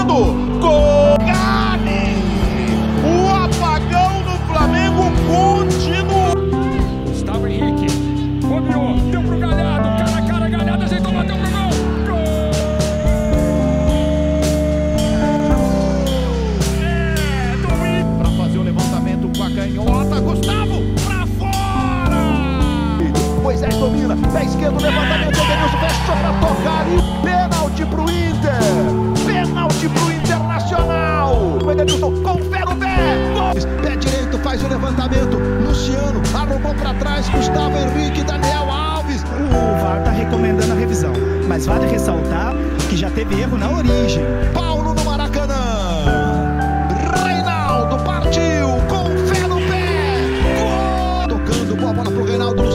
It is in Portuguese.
Reinaldo. Gol! Gane! O apagão no Flamengo continua. Gustavo Henrique, bobeou, deu pro Galhardo, cara a cara, Galhardo ajeitou, bateu pro gol. Para fazer o levantamento com a canhota, Gustavo pra fora! Moisés domina, pé esquerdo, levantamento, Edenilson fechou pra tocar e pênalti pro Inter! Pênalti pro Internacional! O Edenilson confere o pé! Pé direito faz o levantamento, Luciano arrumou pra trás, Gustavo Henrique, Daniel Alves. O VAR tá recomendando a revisão, mas vale ressaltar que já teve erro na origem. Paulo no Maracanã. Reinaldo partiu, com fé no pé. Gol! Tocando, boa bola pro Reinaldo.